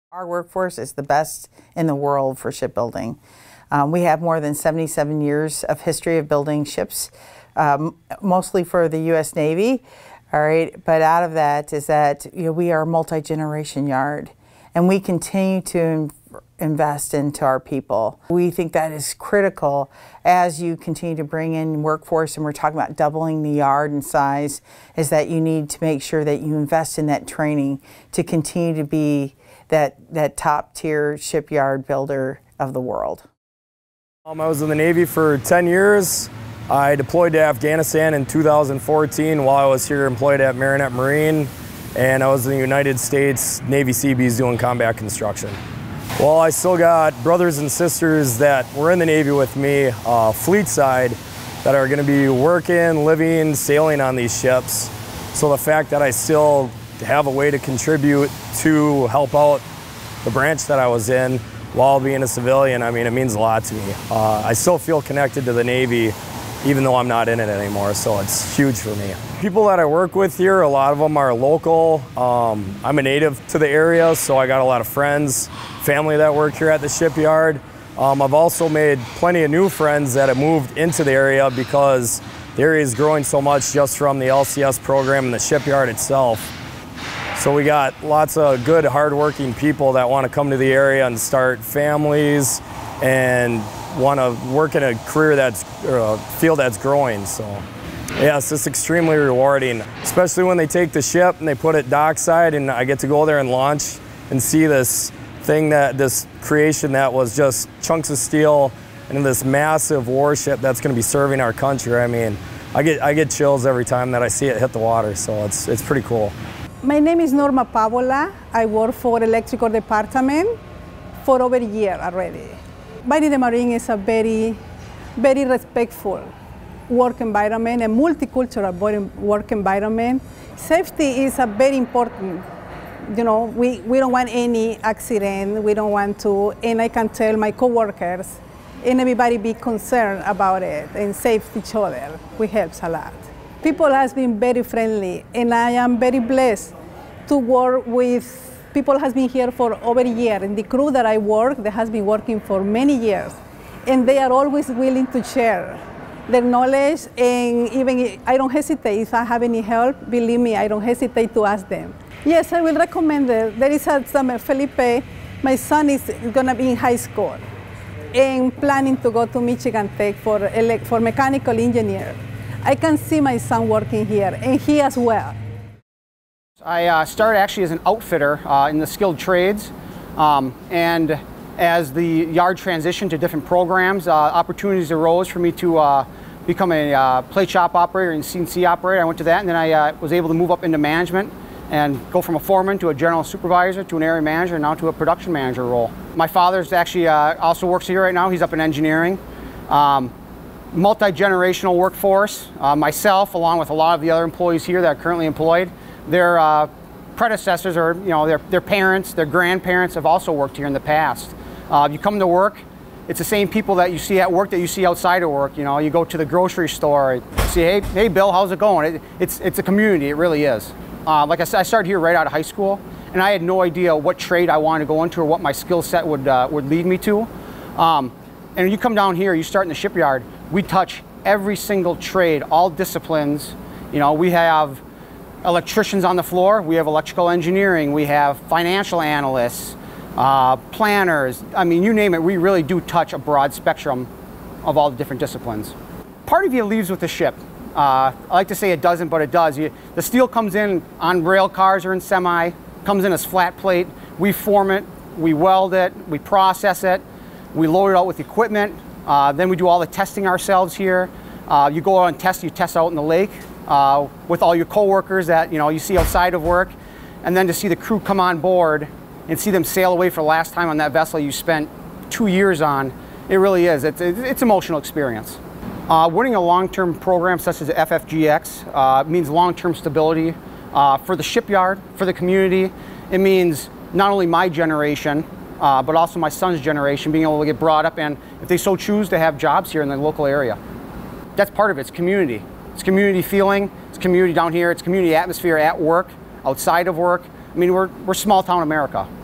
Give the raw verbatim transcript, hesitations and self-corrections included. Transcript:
Our workforce is the best in the world for shipbuilding. Um, we have more than seventy-seven years of history of building ships, um, mostly for the U S Navy. All right, but out of that is that you know, we are a multi-generation yard, and we continue to invest into our people. We think that is critical as you continue to bring in workforce, and we're talking about doubling the yard in size, is that you need to make sure that you invest in that training to continue to be that, that top tier shipyard builder of the world. Um, I was in the Navy for ten years. I deployed to Afghanistan in two thousand fourteen while I was here employed at Marinette Marine, and I was in the United States Navy Seabees doing combat construction. Well, I still got brothers and sisters that were in the Navy with me, uh, fleet side, that are going to be working, living, sailing on these ships. So the fact that I still have a way to contribute to help out the branch that I was in while being a civilian, I mean, it means a lot to me. Uh, I still feel connected to the Navy, even though I'm not in it anymore, so it's huge for me. People that I work with here, a lot of them are local. Um, I'm a native to the area, so I got a lot of friends, family that work here at the shipyard. Um, I've also made plenty of new friends that have moved into the area because the area is growing so much just from the L C S program and the shipyard itself. So we got lots of good, hardworking people that want to come to the area and start families and want to work in a career that's, or a field that's growing. So yes, it's extremely rewarding, especially when they take the ship and they put it dockside and I get to go there and launch and see this thing, that this creation that was just chunks of steel and this massive warship that's going to be serving our country. I mean, I get, I get chills every time that I see it hit the water, so it's, it's pretty cool. My name is Norma Pavola. I work for electrical department for over a year already. Marine de Marine is a very, very respectful work environment, a multicultural work environment. Safety is a very important. You know, we, we don't want any accident, we don't want to, and I can tell my coworkers and everybody be concerned about it and save each other. We help a lot. People has been very friendly, and I am very blessed to work with people has been here for over a year, and the crew that I work, they has been working for many years, and they are always willing to share their knowledge, and even I don't hesitate if I have any help, believe me, I don't hesitate to ask them. Yes, I will recommend it. There is a summer, Felipe, my son is gonna be in high school and planning to go to Michigan Tech for, for mechanical engineer. I can see my son working here, and he as well. I uh, started actually as an outfitter uh, in the skilled trades, um, and as the yard transitioned to different programs, uh, opportunities arose for me to uh, become a uh, plate shop operator and C N C operator. I went to that, and then I uh, was able to move up into management and go from a foreman to a general supervisor to an area manager, and now to a production manager role. My father's actually uh, also works here right now. He's up in engineering. Um, multi-generational workforce. Uh, myself, along with a lot of the other employees here that are currently employed, their uh, predecessors or you know their, their parents, their grandparents have also worked here in the past. Uh, you come to work, it's the same people that you see at work that you see outside of work. You know, you go to the grocery store, you see, hey, hey Bill, how's it going? It, it's, it's a community, it really is. Uh, like I said, I started here right out of high school, and I had no idea what trade I wanted to go into or what my skill set would, uh, would lead me to. Um, and when you come down here, you start in the shipyard, we touch every single trade, all disciplines. You know, we have electricians on the floor, we have electrical engineering, we have financial analysts, uh, planners. I mean, you name it, we really do touch a broad spectrum of all the different disciplines. Part of you leaves with the ship. Uh, I like to say it doesn't, but it does. You, the steel comes in on rail cars or in semi, comes in as flat plate. We form it, we weld it, we process it, we load it out with equipment. Uh, then we do all the testing ourselves here. Uh, you go out and test, you test out in the lake uh, with all your coworkers that you know you see outside of work, and then to see the crew come on board and see them sail away for the last time on that vessel you spent two years on, it really is. It's it's an emotional experience. Uh, winning a long-term program such as the F F G X uh, means long-term stability uh, for the shipyard, for the community. It means not only my generation, uh, but also my son's generation being able to get brought up and, if they so choose, to have jobs here in the local area. That's part of it. It's community. It's community feeling. It's community down here. It's community atmosphere at work, outside of work. I mean, we're, we're small town America.